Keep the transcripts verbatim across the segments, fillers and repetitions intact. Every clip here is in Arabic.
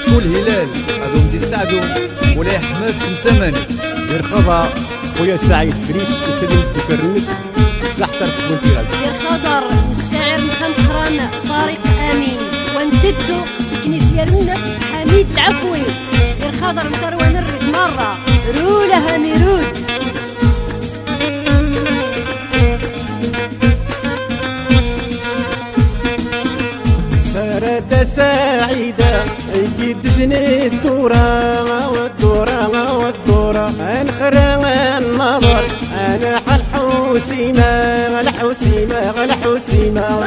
مسكو الهلال هذوم دي السعدون مولاي احمد تمسماني دير خضر خويا سعيد فريش يتدل بكرنس السحتر في بولتيراج دير خضر الشاعر محمد قران طارق امين وانتدتو الكنيسية لنا حميد العفوي دير خضر متروان الريف مرة رولا هاميرون فرد سعيدة يجد جني الدورة والدورة والدورة انخرى النظر انا حل حوسيمة الحوسيمة الحوسيمة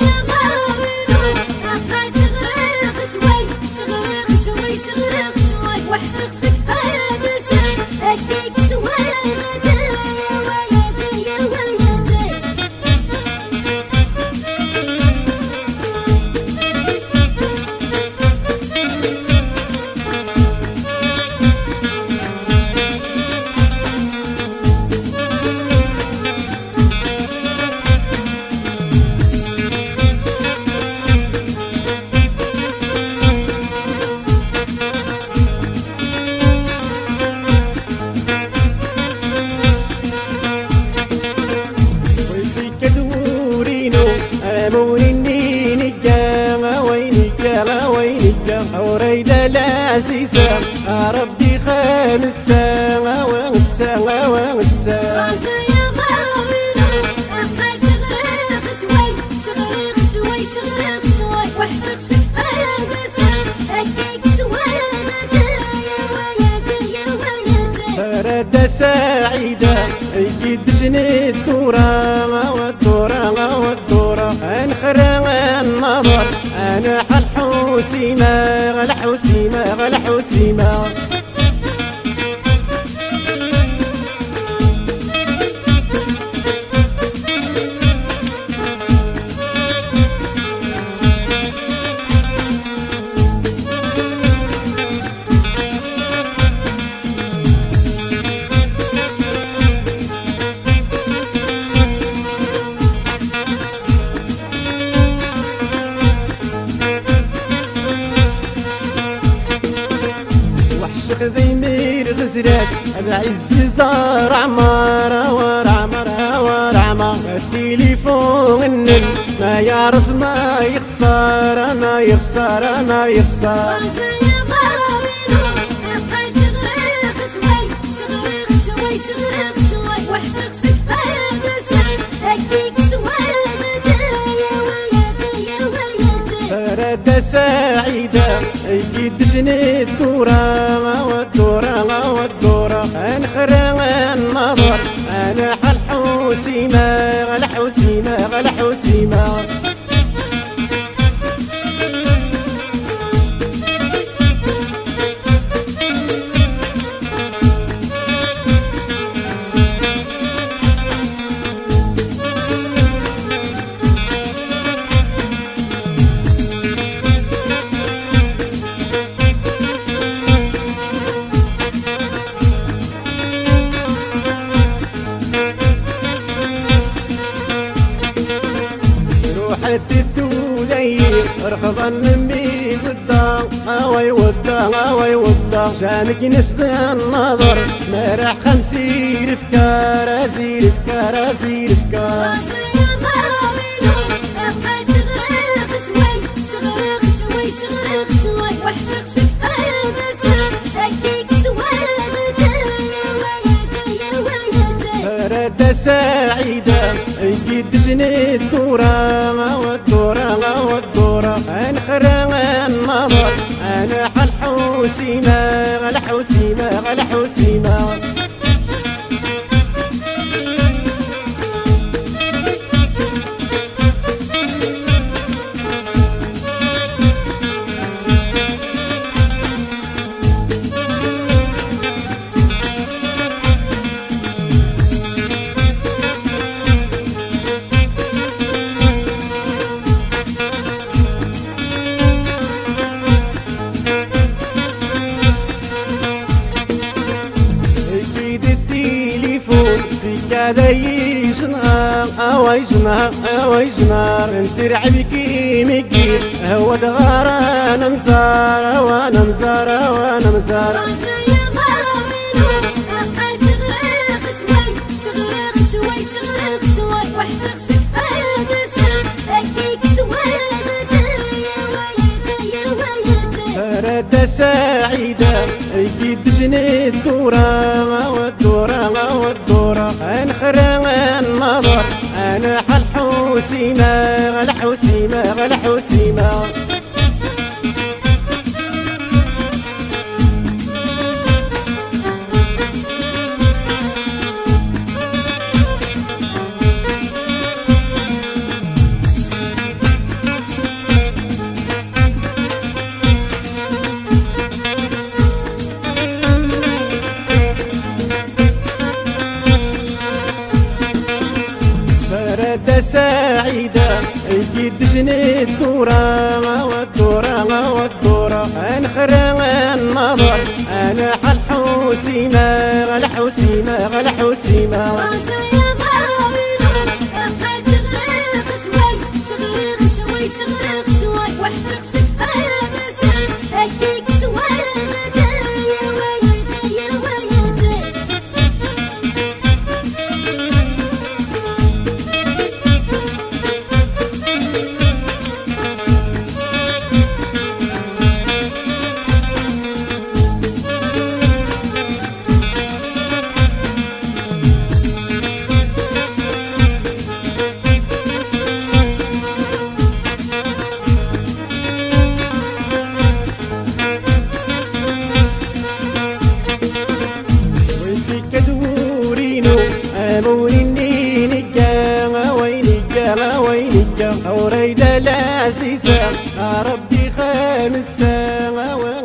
وريدة العزيزة ربي خامسة وانسى وانسى راجع غاويلو أبقى شغرق شوي شغرق شوي شغرق شوي وحشك شباب سام أكيك سوالة يا وياتي يا وياتي فرد سعيدة يجد جني الدورة والدورة والدورة انخرى النظر أنا حل حوسيمة الحوسيمة الحوسيمة ذي مير غزلات العز دار عمارة ورعمرة ورعمة التليفون النل ما يعرف ما يخسر ما يخسر ما يخسر راجع غاويلو أبقى شغرق شوي شغرق شوي شغرق شوي وحشك شباب سام أكيك سوالة يا وياتي يا وياتي فرد سعيدة يجد جني الدورة والدورة والدورة انخرى النظر انا حل حوسيمة الحوسيمة الحوسيمة رخضا مني ودا هواي ودا هواي ودا شانك نسد النظر ما راح خمسين افكار ازير افكار ازير افكار راجع غاويلو أبقى شغرق شوي شغرق شوي شغرق شوي وحشك شباب سام أكيك سوالة يا وياتي يا وياتي فرد سعيدة يجد جني الدورة والدورة والدورة انخرى النظر انا حل حوسيمة الحوسيمة الحوسيمة هذا يشنها اوي جمار اوي جمار انت رعبكي مكير هو دغار انا مزار وانا مزار وانا مزار فرادة سعيدة يجد جني الدورة والدورة والدورة انخرى النظر انا حل حسيمة غل حسيمة غل حسيمة فرادة سعيدة يجد جني الدورة والدورة والدورة انخرى النظر انا حل حسيمة غل حسيمة غل حسيمة أموريني نجا وينجا وينجا أوريد العزيزة ربي خامسة